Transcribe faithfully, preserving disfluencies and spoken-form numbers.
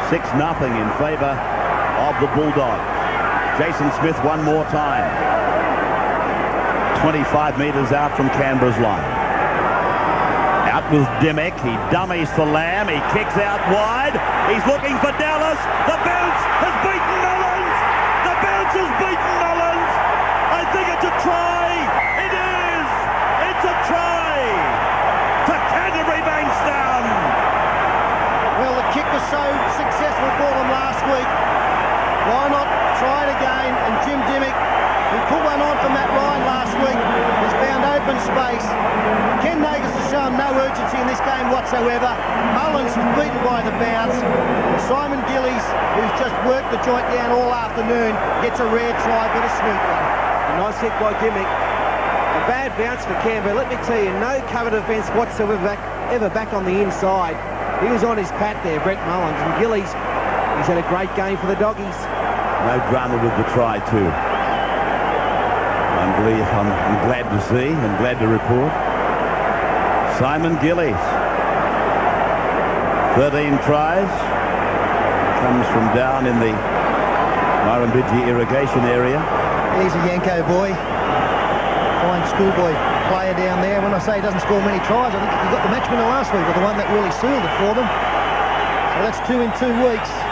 six nothing in favour of the Bulldogs. Jason Smith one more time. twenty-five metres out from Canberra's line. Out with Dimmick. He dummies to Lamb. He kicks out wide. He's looking for Dallas. The bounce has beaten Mullins. The bounce has beaten Mullins. I think it's a try. It is. It's a try to Canterbury Bankstown. Well, the kick was so successful for them last week. Why not try it again? And Jim Dimmick, who put one on for Matt Ryan last week, has found open space. Ken Nagus has shown no urgency in this game whatsoever. Mullins was beaten by the bounce. Simon Gillies, who's just worked the joint down all afternoon, gets a rare try, but a sweet one. A nice hit by Dimmick. A bad bounce for Canberra. Let me tell you, no cover defence whatsoever back, ever back on the inside. He was on his pat there, Brett Mullins, and Gillies, he's had a great game for the Doggies. No drama with the try too. I'm, I'm, I'm glad to see and glad to report. Simon Gillies, thirteen tries, comes from down in the Murrumbidgee irrigation area. He's a Yanko boy, fine schoolboy player down there. When I say he doesn't score many tries, I think he got the match winner last week, or the one that really sealed it for them. So that's two in two weeks.